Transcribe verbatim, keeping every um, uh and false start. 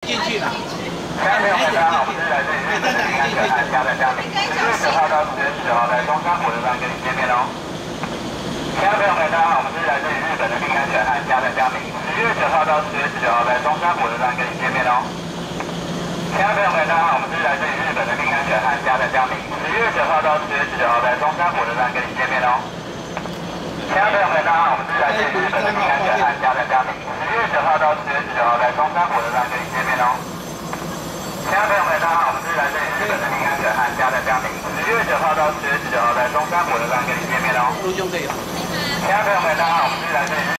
进去了。 亲爱的朋友们，大家好，我们是来自于日本的平安可汗家的嘉宾，十月九号到十月十九号在中山火车站跟你见面哦。亲爱的朋友们，大家好，我们是来自于日本的平安可汗家的嘉宾，十月九号到十月十九号在中山火车站跟你见面哦。亲爱的朋友们，大家好，我们是来自于日本的平安可汗家的嘉宾，十月九号到十月十九号在中山火车站跟你见面哦。亲爱的朋友们，大家好，我们是来自于日本的平安可汗家的嘉宾，十月九号到十月十九号在中山火车站跟你见面哦。亲爱的朋友们，大家好，我们是来自于日本的平安可汗家的嘉宾，十月九号到十月十九号在中山火车站跟你见面哦。亲爱的朋友们，大家好，我们是来自于